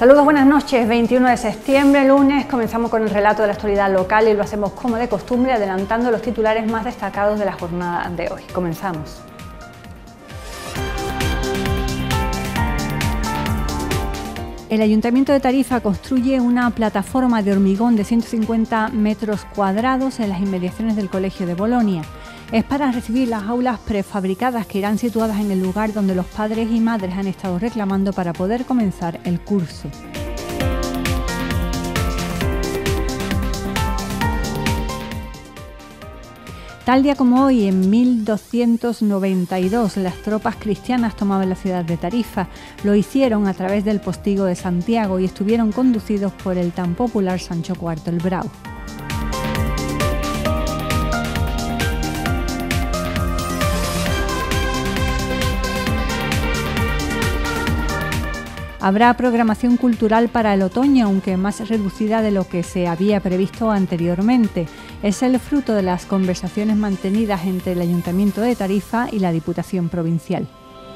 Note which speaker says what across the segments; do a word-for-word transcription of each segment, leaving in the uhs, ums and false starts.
Speaker 1: Saludos, buenas noches. veintiuno de septiembre, lunes, comenzamos con el relato de la actualidad local y lo hacemos como de costumbre, adelantando los titulares más destacados de la jornada de hoy. Comenzamos. El Ayuntamiento de Tarifa construye una plataforma de hormigón de ciento cincuenta metros cuadrados en las inmediaciones del Colegio de Bolonia. Es para recibir las aulas prefabricadas que irán situadas en el lugar donde los padres y madres han estado reclamando para poder comenzar el curso. Tal día como hoy, en mil doscientos noventa y dos, las tropas cristianas tomaban la ciudad de Tarifa. Lo hicieron a través del Postigo de Santiago y estuvieron conducidos por el tan popular Sancho cuarto el Bravo. Habrá programación cultural para el otoño, aunque más reducida de lo que se había previsto anteriormente. Es el fruto de las conversaciones mantenidas entre el Ayuntamiento de Tarifa y la Diputación Provincial.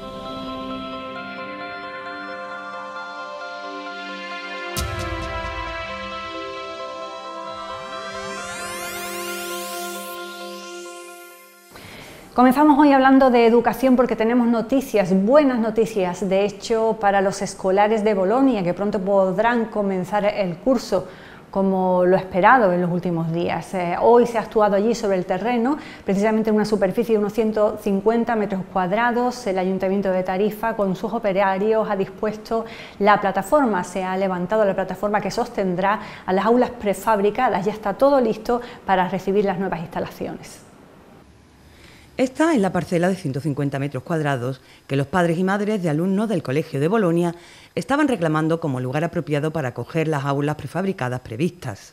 Speaker 1: Comenzamos hoy hablando de educación porque tenemos noticias, buenas noticias, de hecho, para los escolares de Bolonia, que pronto podrán comenzar el curso como lo esperado en los últimos días. Eh, hoy se ha actuado allí sobre el terreno, precisamente en una superficie de unos ciento cincuenta metros cuadrados. El Ayuntamiento de Tarifa, con sus operarios, ha dispuesto la plataforma, se ha levantado la plataforma que sostendrá a las aulas prefabricadas. Ya está todo listo para recibir las nuevas instalaciones.
Speaker 2: Esta es la parcela de ciento cincuenta metros cuadrados que los padres y madres de alumnos del Colegio de Bolonia estaban reclamando como lugar apropiado para acoger las aulas prefabricadas previstas.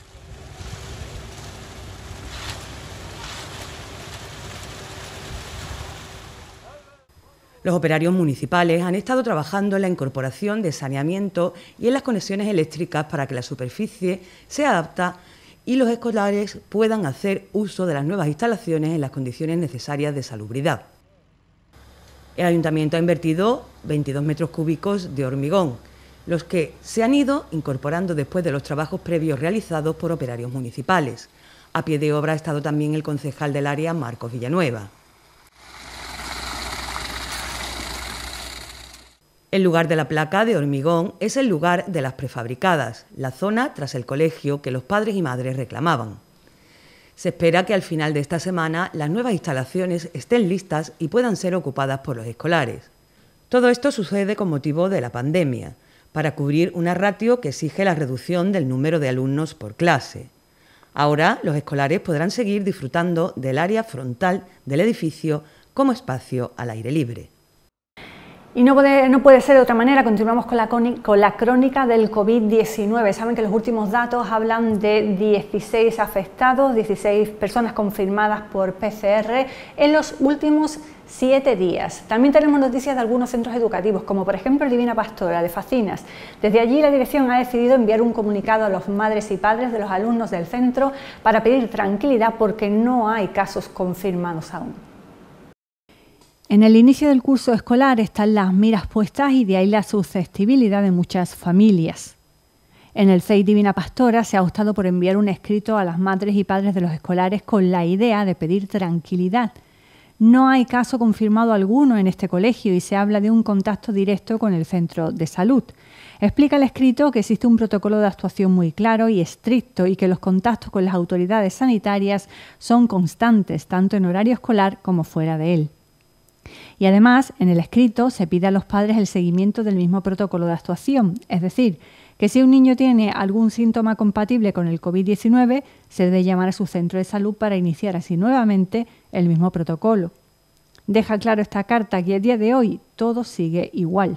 Speaker 2: Los operarios municipales han estado trabajando en la incorporación de saneamiento y en las conexiones eléctricas para que la superficie sea apta y los escolares puedan hacer uso de las nuevas instalaciones en las condiciones necesarias de salubridad. El Ayuntamiento ha invertido veintidós metros cúbicos de hormigón, los que se han ido incorporando después de los trabajos previos realizados por operarios municipales. A pie de obra ha estado también el concejal del área, Marcos Villanueva. El lugar de la placa de hormigón es el lugar de las prefabricadas, la zona tras el colegio que los padres y madres reclamaban. Se espera que al final de esta semana las nuevas instalaciones estén listas y puedan ser ocupadas por los escolares. Todo esto sucede con motivo de la pandemia, para cubrir una ratio que exige la reducción del número de alumnos por clase. Ahora los escolares podrán seguir disfrutando del área frontal del edificio como espacio al aire libre.
Speaker 1: Y no puede, no puede ser de otra manera, continuamos con la, con la crónica del COVID diecinueve. Saben que los últimos datos hablan de dieciséis afectados, dieciséis personas confirmadas por P C R en los últimos siete días. También tenemos noticias de algunos centros educativos, como por ejemplo el Divina Pastora de Facinas. Desde allí la dirección ha decidido enviar un comunicado a los madres y padres de los alumnos del centro para pedir tranquilidad porque no hay casos confirmados aún. En el inicio del curso escolar están las miras puestas y de ahí la susceptibilidad de muchas familias. En el C E I Divina Pastora se ha optado por enviar un escrito a las madres y padres de los escolares con la idea de pedir tranquilidad. No hay caso confirmado alguno en este colegio y se habla de un contacto directo con el centro de salud. Explica el escrito que existe un protocolo de actuación muy claro y estricto y que los contactos con las autoridades sanitarias son constantes, tanto en horario escolar como fuera de él. Y además, en el escrito se pide a los padres el seguimiento del mismo protocolo de actuación, es decir, que si un niño tiene algún síntoma compatible con el COVID diecinueve, se debe llamar a su centro de salud para iniciar así nuevamente el mismo protocolo. Deja claro esta carta que a día de hoy todo sigue igual.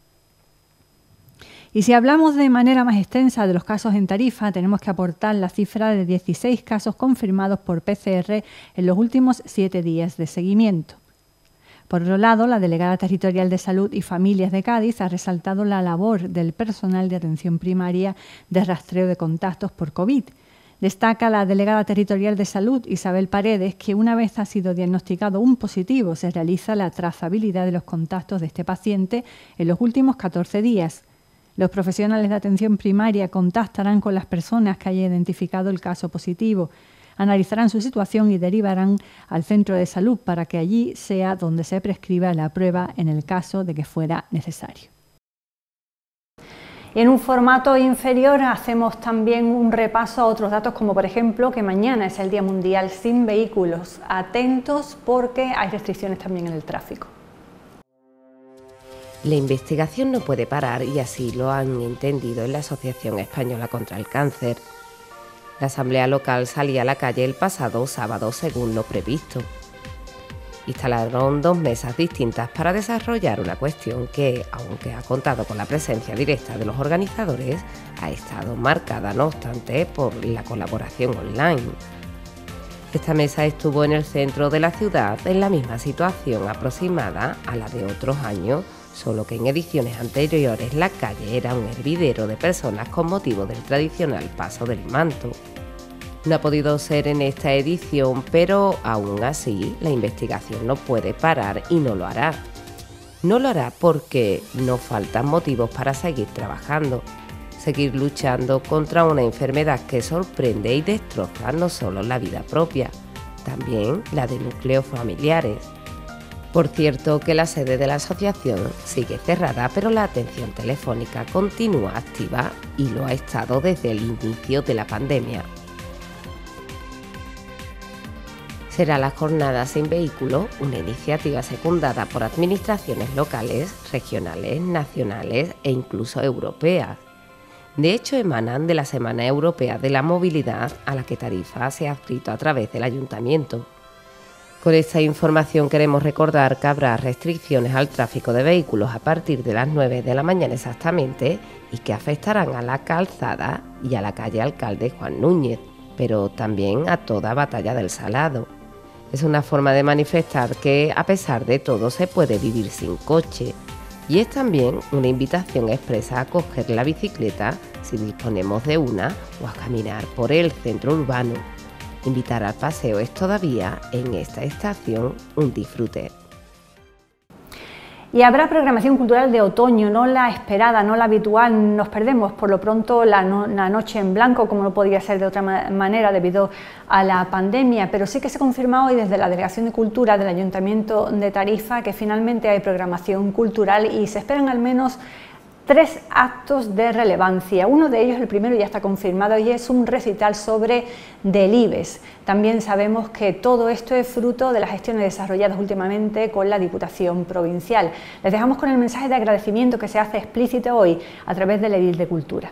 Speaker 1: Y si hablamos de manera más extensa de los casos en Tarifa, tenemos que aportar la cifra de dieciséis casos confirmados por P C R en los últimos siete días de seguimiento. Por otro lado, la delegada territorial de Salud y Familias de Cádiz ha resaltado la labor del personal de atención primaria de rastreo de contactos por COVID. Destaca la delegada territorial de Salud, Isabel Paredes, que una vez ha sido diagnosticado un positivo, se realiza la trazabilidad de los contactos de este paciente en los últimos catorce días. Los profesionales de atención primaria contactarán con las personas que hayan identificado el caso positivo, analizarán su situación y derivarán al centro de salud para que allí sea donde se prescriba la prueba en el caso de que fuera necesario. Y en un formato inferior hacemos también un repaso a otros datos, como por ejemplo que mañana es el Día Mundial sin Vehículos. Atentos porque hay restricciones también en el tráfico.
Speaker 3: La investigación no puede parar y así lo han entendido en la Asociación Española contra el Cáncer. La asamblea local salía a la calle el pasado sábado según lo previsto. Instalaron dos mesas distintas para desarrollar una cuestión que, aunque ha contado con la presencia directa de los organizadores, ha estado marcada, no obstante, por la colaboración online. Esta mesa estuvo en el centro de la ciudad en la misma situación aproximada a la de otros años, solo que en ediciones anteriores la calle era un hervidero de personas con motivo del tradicional paso del manto. No ha podido ser en esta edición, pero aún así la investigación no puede parar y no lo hará. No lo hará porque no faltan motivos para seguir trabajando, seguir luchando contra una enfermedad que sorprende y destroza no solo la vida propia, también la de núcleos familiares. Por cierto que la sede de la asociación sigue cerrada, pero la atención telefónica continúa activa y lo ha estado desde el inicio de la pandemia. Será la Jornada sin Vehículo, una iniciativa secundada por administraciones locales, regionales, nacionales e incluso europeas. De hecho, emanan de la Semana Europea de la Movilidad, a la que Tarifa se ha adscrito a través del Ayuntamiento. Con esta información queremos recordar que habrá restricciones al tráfico de vehículos a partir de las nueve de la mañana exactamente y que afectarán a la calzada y a la calle Alcalde Juan Núñez, pero también a toda Batalla del Salado. Es una forma de manifestar que, a pesar de todo, se puede vivir sin coche. Y es también una invitación expresa a coger la bicicleta si disponemos de una o a caminar por el centro urbano. Invitar al paseo es todavía, en esta estación, un disfrute.
Speaker 1: Y habrá programación cultural de otoño, no la esperada, no la habitual. Nos perdemos por lo pronto la, no, la noche en blanco, como no podía ser de otra ma manera debido a la pandemia, pero sí que se confirma hoy desde la Delegación de Cultura del Ayuntamiento de Tarifa que finalmente hay programación cultural y se esperan al menos tres actos de relevancia. Uno de ellos, el primero, ya está confirmado y es un recital sobre Delibes. También sabemos que todo esto es fruto de las gestiones desarrolladas últimamente con la Diputación Provincial. Les dejamos con el mensaje de agradecimiento que se hace explícito hoy a través del Edil de Cultura.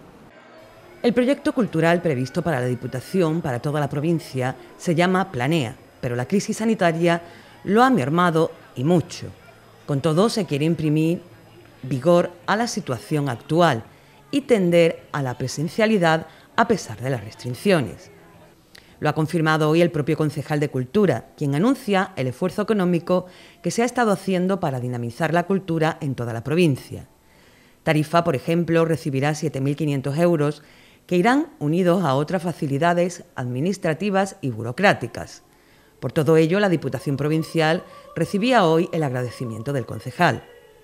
Speaker 2: El proyecto cultural previsto para la Diputación para toda la provincia se llama Planea, pero la crisis sanitaria lo ha mermado y mucho. Con todo, se quiere imprimir vigor a la situación actual y tender a la presencialidad a pesar de las restricciones. Lo ha confirmado hoy el propio concejal de Cultura, quien anuncia el esfuerzo económico que se ha estado haciendo para dinamizar la cultura en toda la provincia. Tarifa, por ejemplo, recibirá siete mil quinientos euros que irán unidos a otras facilidades administrativas y burocráticas. Por todo ello, la Diputación Provincial recibía hoy el agradecimiento del concejal.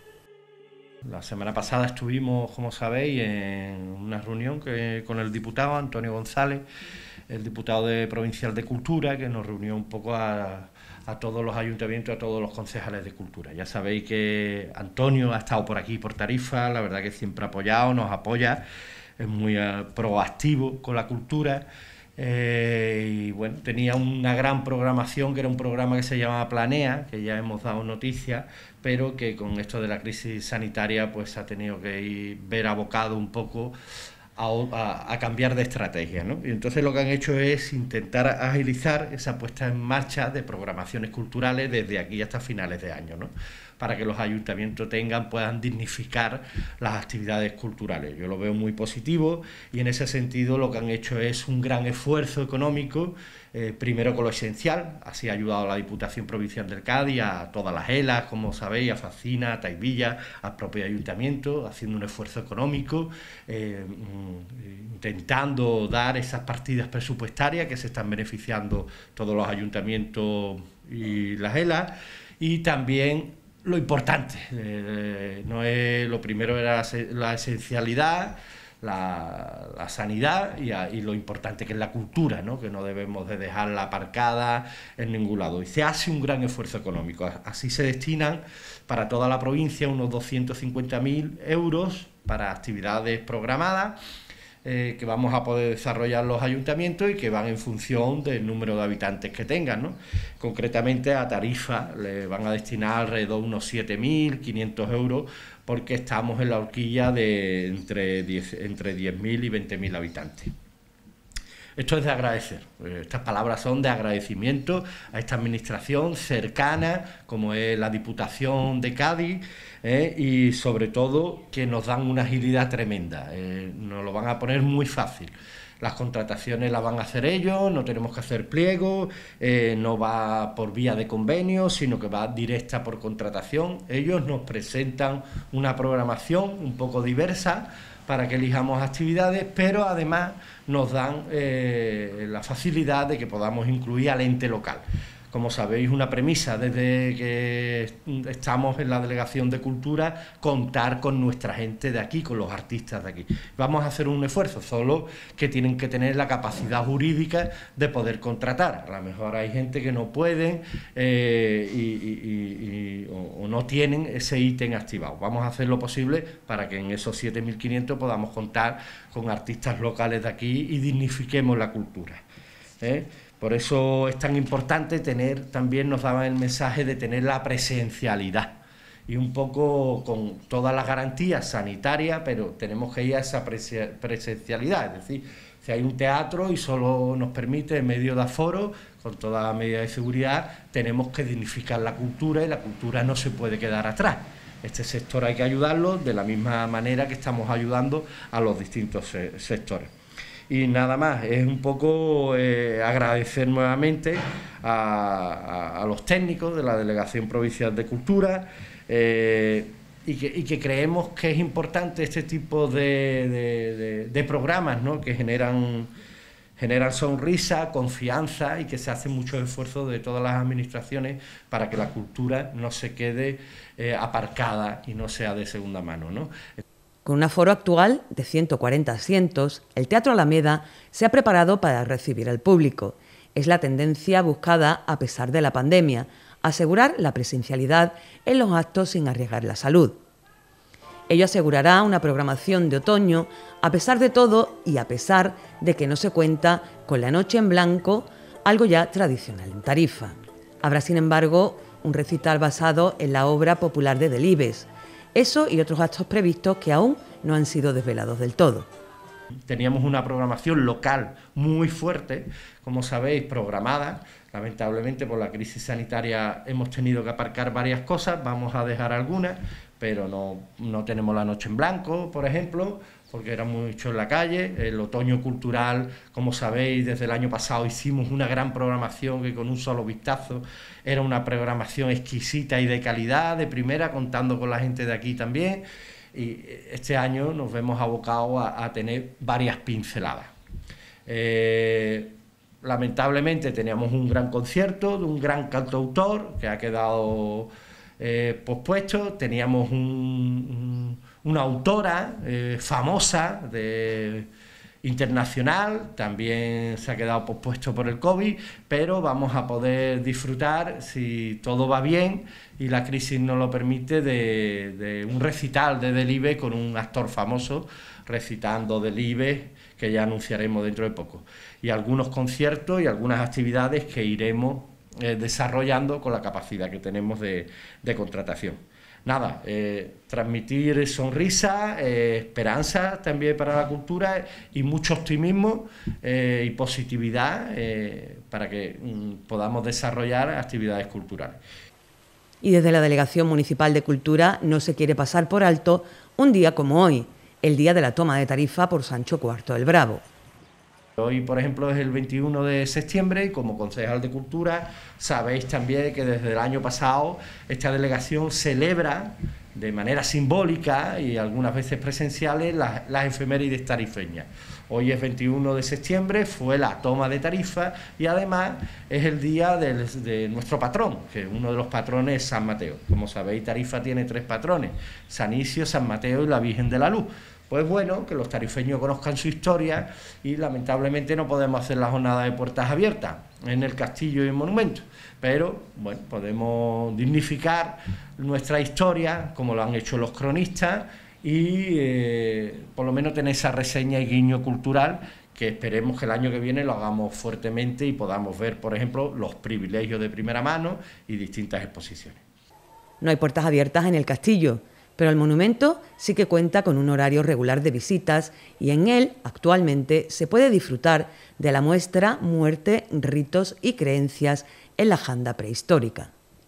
Speaker 4: La semana pasada estuvimos, como sabéis, en una reunión que, con el diputado Antonio González, el diputado de Provincial de Cultura, que nos reunió un poco a, a todos los ayuntamientos, a todos los concejales de Cultura. Ya sabéis que Antonio ha estado por aquí, por Tarifa, la verdad que siempre ha apoyado, nos apoya, es muy uh, proactivo con la cultura. Eh, y bueno, tenía una gran programación, que era un programa que se llamaba Planea, que ya hemos dado noticias, pero que con esto de la crisis sanitaria pues ha tenido que ir, ver abocado un poco a, a, a cambiar de estrategia, ¿no? Y entonces lo que han hecho es intentar agilizar esa puesta en marcha de programaciones culturales desde aquí hasta finales de año, ¿no? Para que los ayuntamientos tengan, puedan dignificar las actividades culturales. Yo lo veo muy positivo y en ese sentido lo que han hecho es un gran esfuerzo económico, eh, primero con lo esencial, así ha ayudado a la Diputación Provincial del Cádiz, a todas las E L A, como sabéis, a Facina, a Taivilla, al propio ayuntamiento, haciendo un esfuerzo económico, eh, intentando dar esas partidas presupuestarias que se están beneficiando todos los ayuntamientos y las E L A, y también lo importante, eh, no es, lo primero era la esencialidad, la, la sanidad y, a, y lo importante que es la cultura, ¿no? Que no debemos de dejarla aparcada en ningún lado. Y se hace un gran esfuerzo económico, así se destinan para toda la provincia unos doscientos cincuenta mil euros para actividades programadas, Eh, que vamos a poder desarrollar los ayuntamientos y que van en función del número de habitantes que tengan, ¿no? Concretamente a Tarifa le van a destinar alrededor de unos siete mil quinientos euros porque estamos en la horquilla de entre diez mil y veinte mil habitantes. Esto es de agradecer, estas palabras son de agradecimiento a esta administración cercana como es la Diputación de Cádiz, eh, y sobre todo que nos dan una agilidad tremenda, eh, nos lo van a poner muy fácil. Las contrataciones las van a hacer ellos, no tenemos que hacer pliegos, eh, no va por vía de convenio, sino que va directa por contratación. Ellos nos presentan una programación un poco diversa para que elijamos actividades, pero además nos dan eh, la facilidad de que podamos incluir al ente local. Como sabéis, una premisa desde que estamos en la Delegación de Cultura, contar con nuestra gente de aquí, con los artistas de aquí. Vamos a hacer un esfuerzo, solo que tienen que tener la capacidad jurídica de poder contratar. A lo mejor hay gente que no pueden eh, y, y, y, o, o no tienen ese ítem activado. Vamos a hacer lo posible para que en esos siete mil quinientos podamos contar con artistas locales de aquí y dignifiquemos la cultura, ¿eh? Por eso es tan importante tener, también nos daban el mensaje de tener la presencialidad y un poco con todas las garantías sanitarias, pero tenemos que ir a esa presencialidad, es decir, si hay un teatro y solo nos permite en medio de aforo, con toda la medida de seguridad, tenemos que dignificar la cultura y la cultura no se puede quedar atrás. Este sector hay que ayudarlo de la misma manera que estamos ayudando a los distintos se sectores. Y nada más, es un poco eh, agradecer nuevamente a, a, a los técnicos de la Delegación Provincial de Cultura eh, y, que, y que creemos que es importante este tipo de, de, de, de programas, ¿no? Que generan, generan sonrisa, confianza y que se hacen muchos esfuerzos de todas las administraciones para que la cultura no se quede eh, aparcada y no sea de segunda mano, ¿no?
Speaker 2: Con un aforo actual de ciento cuarenta asientos, el Teatro Alameda se ha preparado para recibir al público. Es la tendencia buscada a pesar de la pandemia, asegurar la presencialidad en los actos sin arriesgar la salud. Ello asegurará una programación de otoño a pesar de todo y a pesar de que no se cuenta con la Noche en Blanco, algo ya tradicional en Tarifa. Habrá, sin embargo, un recital basado en la obra popular de Delibes. Eso y otros actos previstos que aún no han sido desvelados del todo.
Speaker 4: Teníamos una programación local muy fuerte, como sabéis, programada. Lamentablemente por la crisis sanitaria hemos tenido que aparcar varias cosas, vamos a dejar algunas, pero no, no tenemos la Noche en Blanco, por ejemplo, porque era mucho en la calle. El otoño cultural, como sabéis, desde el año pasado hicimos una gran programación que con un solo vistazo era una programación exquisita y de calidad, de primera, contando con la gente de aquí también. Y este año nos vemos abocados a, a tener varias pinceladas. Eh, lamentablemente teníamos un gran concierto de un gran cantautor que ha quedado eh, pospuesto. Teníamos un, un, una autora eh, famosa de internacional, también se ha quedado pospuesto por el COVID, pero vamos a poder disfrutar, si todo va bien y la crisis nos lo permite, de, de un recital de Delibes con un actor famoso recitando Delibes, que ya anunciaremos dentro de poco, y algunos conciertos y algunas actividades que iremos eh, desarrollando con la capacidad que tenemos de, de contratación. Nada, eh, transmitir sonrisa, eh, esperanza también para la cultura y mucho optimismo eh, y positividad eh, para que mm, podamos desarrollar actividades culturales.
Speaker 2: Y desde la Delegación Municipal de Cultura no se quiere pasar por alto un día como hoy, el día de la toma de Tarifa por Sancho cuarto el Bravo.
Speaker 4: Hoy, por ejemplo, es el veintiuno de septiembre y como concejal de Cultura sabéis también que desde el año pasado esta delegación celebra de manera simbólica y algunas veces presenciales las, las efemérides tarifeñas. Hoy es veintiuno de septiembre, fue la toma de Tarifa y además es el día del, de nuestro patrón, que uno de los patrones es San Mateo. Como sabéis, Tarifa tiene tres patrones: San Isidro, San Mateo y la Virgen de la Luz. Pues bueno, que los tarifeños conozcan su historia y lamentablemente no podemos hacer la jornada de puertas abiertas en el castillo y el monumento, pero bueno, podemos dignificar nuestra historia como lo han hecho los cronistas y eh, por lo menos tener esa reseña y guiño cultural que esperemos que el año que viene lo hagamos fuertemente y podamos ver, por ejemplo, los privilegios de primera mano y distintas exposiciones.
Speaker 2: No hay puertas abiertas en el castillo, pero el monumento sí que cuenta con un horario regular de visitas y en él actualmente se puede disfrutar de la muestra Muerte, ritos y creencias en la Janda prehistórica.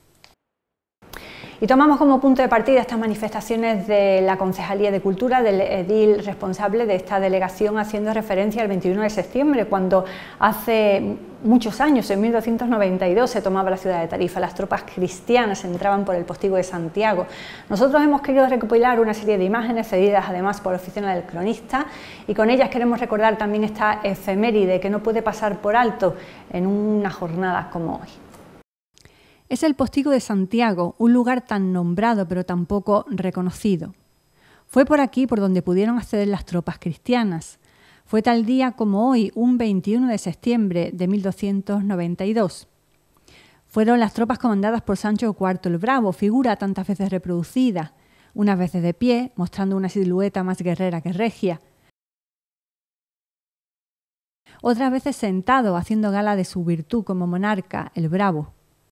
Speaker 1: Y tomamos como punto de partida estas manifestaciones de la Concejalía de Cultura, del edil responsable de esta delegación, haciendo referencia al veintiuno de septiembre, cuando hace muchos años, en mil doscientos noventa y dos, se tomaba la ciudad de Tarifa. Las tropas cristianas entraban por el postigo de Santiago. Nosotros hemos querido recopilar una serie de imágenes cedidas además por la oficina del cronista y con ellas queremos recordar también esta efeméride que no puede pasar por alto en una jornada como hoy. Es el postigo de Santiago, un lugar tan nombrado pero tan poco reconocido. Fue por aquí por donde pudieron acceder las tropas cristianas. Fue tal día como hoy, un veintiuno de septiembre de mil doscientos noventa y dos. Fueron las tropas comandadas por Sancho cuarto el Bravo, figura tantas veces reproducida, unas veces de pie, mostrando una silueta más guerrera que regia, otras veces sentado, haciendo gala de su virtud como monarca, el Bravo.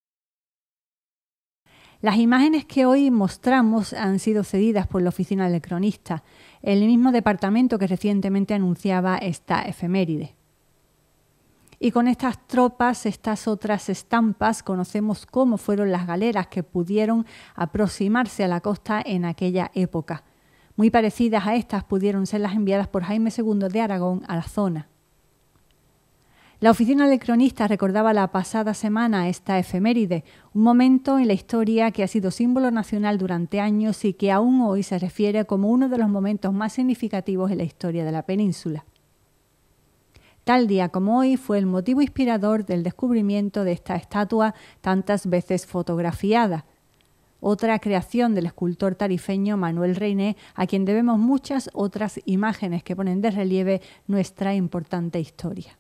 Speaker 1: Las imágenes que hoy mostramos han sido cedidas por la oficina del cronista, el mismo departamento que recientemente anunciaba esta efeméride. Y con estas tropas, estas otras estampas, conocemos cómo fueron las galeras que pudieron aproximarse a la costa en aquella época. Muy parecidas a estas pudieron ser las enviadas por Jaime segundo de Aragón a la zona. La oficina del cronista recordaba la pasada semana esta efeméride, un momento en la historia que ha sido símbolo nacional durante años y que aún hoy se refiere como uno de los momentos más significativos en la historia de la península. Tal día como hoy fue el motivo inspirador del descubrimiento de esta estatua tantas veces fotografiada, otra creación del escultor tarifeño Manuel Reiné, a quien debemos muchas otras imágenes que ponen de relieve nuestra importante historia.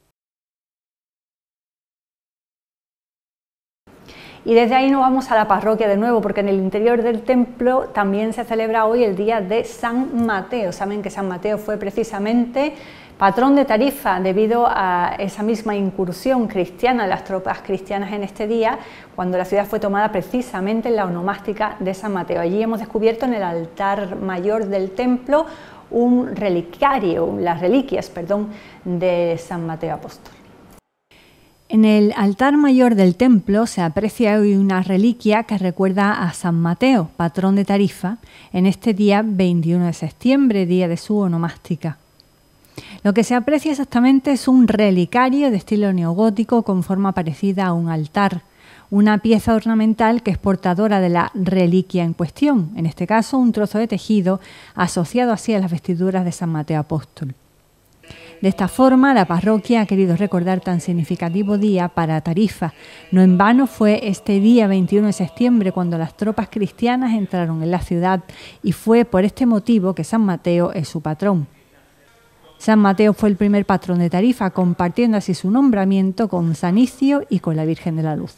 Speaker 1: Y desde ahí nos vamos a la parroquia de nuevo, porque en el interior del templo también se celebra hoy el día de San Mateo. Saben que San Mateo fue precisamente patrón de Tarifa debido a esa misma incursión cristiana de las tropas cristianas en este día, cuando la ciudad fue tomada precisamente en la onomástica de San Mateo. Allí hemos descubierto en el altar mayor del templo un relicario, las reliquias, perdón, de San Mateo Apóstol. En el altar mayor del templo se aprecia hoy una reliquia que recuerda a San Mateo, patrón de Tarifa, en este día veintiuno de septiembre, día de su onomástica. Lo que se aprecia exactamente es un relicario de estilo neogótico con forma parecida a un altar, una pieza ornamental que es portadora de la reliquia en cuestión, en este caso un trozo de tejido asociado así a las vestiduras de San Mateo Apóstol. De esta forma, la parroquia ha querido recordar tan significativo día para Tarifa. No en vano fue este día veintiuno de septiembre cuando las tropas cristianas entraron en la ciudad y fue por este motivo que San Mateo es su patrón. San Mateo fue el primer patrón de Tarifa, compartiendo así su nombramiento con San Isidro y con la Virgen de la Luz.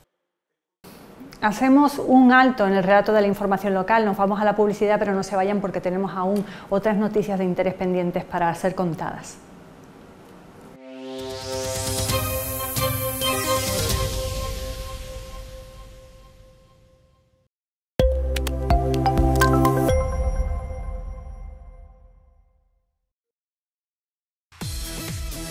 Speaker 1: Hacemos un alto en el relato de la información local, nos vamos a la publicidad, pero no se vayan porque tenemos aún otras noticias de interés pendientes para ser contadas.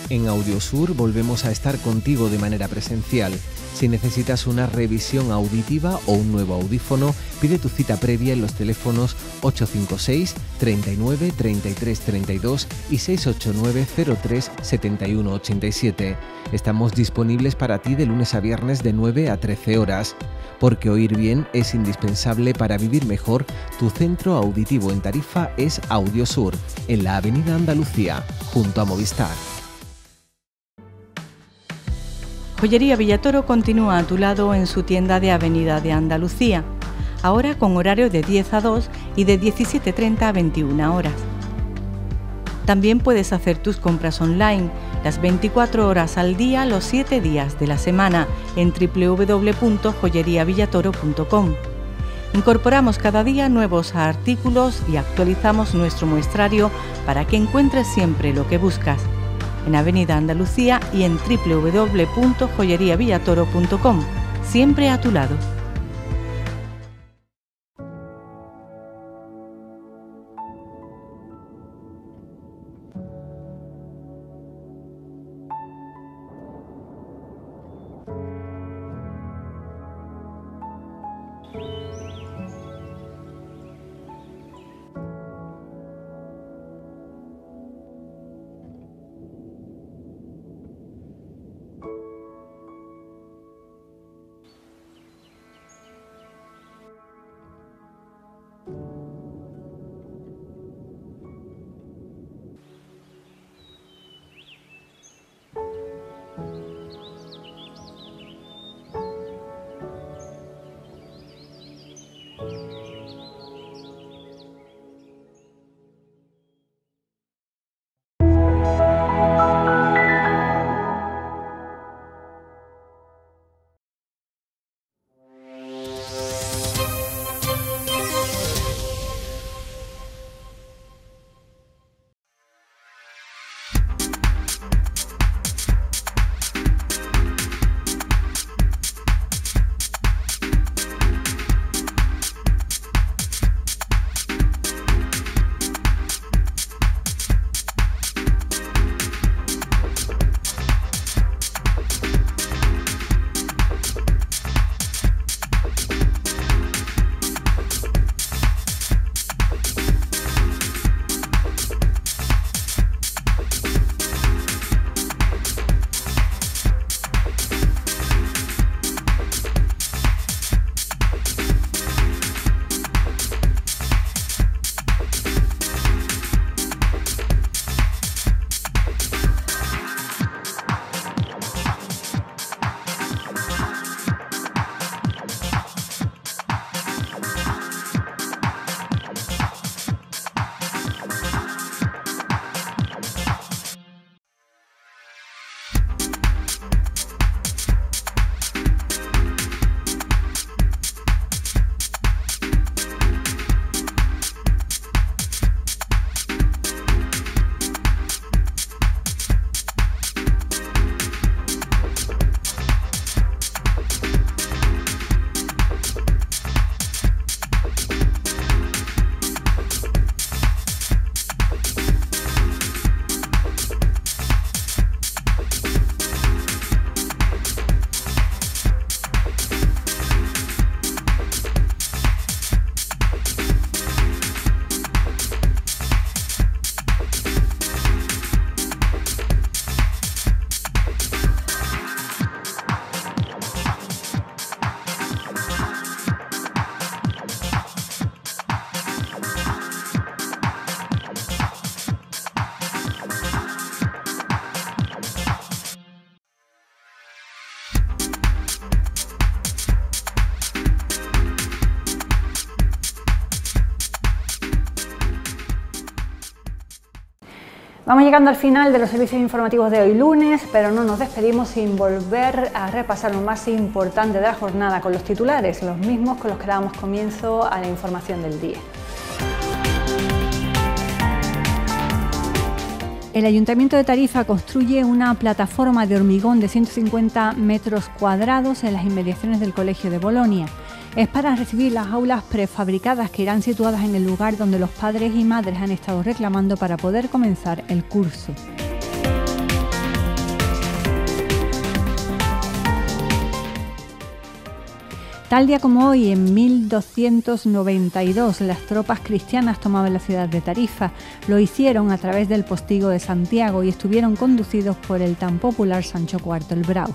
Speaker 5: En Audiosur volvemos a estar contigo de manera presencial. Si necesitas una revisión auditiva o un nuevo audífono, pide tu cita previa en los teléfonos ocho cinco seis, treinta y nueve, treinta y tres, treinta y dos y seis ocho nueve, cero tres, setenta y uno ochenta y siete. Estamos disponibles para ti de lunes a viernes de nueve a trece horas. Porque oír bien es indispensable para vivir mejor, tu centro auditivo en Tarifa es Audiosur, en la Avenida Andalucía, junto a Movistar.
Speaker 6: Joyería Villatoro continúa a tu lado en su tienda de Avenida de Andalucía, ahora con horario de diez a dos y de diecisiete treinta a veintiuna horas. También puedes hacer tus compras online las veinticuatro horas al día, los siete días de la semana en doble u doble u doble u punto joyería villatoro punto com. Incorporamos cada día nuevos artículos y actualizamos nuestro muestrario para que encuentres siempre lo que buscas. En Avenida Andalucía y en doble u doble u doble u punto joyería villatoro punto com, siempre a tu lado.
Speaker 1: Vamos llegando al final de los servicios informativos de hoy lunes, pero no nos despedimos sin volver a repasar lo más importante de la jornada con los titulares, los mismos con los que dábamos comienzo a la información del día. El Ayuntamiento de Tarifa construye una plataforma de hormigón de ciento cincuenta metros cuadrados en las inmediaciones del Colegio de Bolonia. Es para recibir las aulas prefabricadas que irán situadas en el lugar donde los padres y madres han estado reclamando para poder comenzar el curso. Tal día como hoy, en mil doscientos noventa y dos, las tropas cristianas tomaban la ciudad de Tarifa. Lo hicieron a través del Postigo de Santiago y estuvieron conducidos por el tan popular Sancho cuarto el Bravo.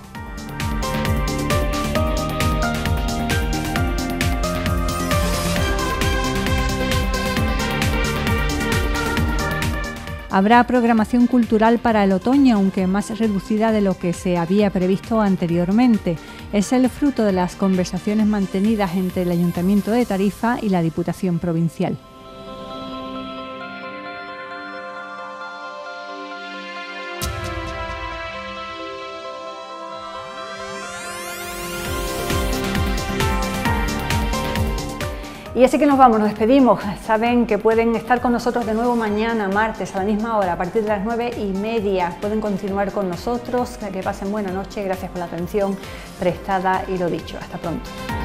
Speaker 1: Habrá programación cultural para el otoño, aunque más reducida de lo que se había previsto anteriormente. Es el fruto de las conversaciones mantenidas entre el Ayuntamiento de Tarifa y la Diputación Provincial. Y así que nos vamos, nos despedimos. Saben que pueden estar con nosotros de nuevo mañana, martes, a la misma hora, a partir de las nueve y media. Pueden continuar con nosotros. Que pasen buena noche. Gracias por la atención prestada y lo dicho. Hasta pronto.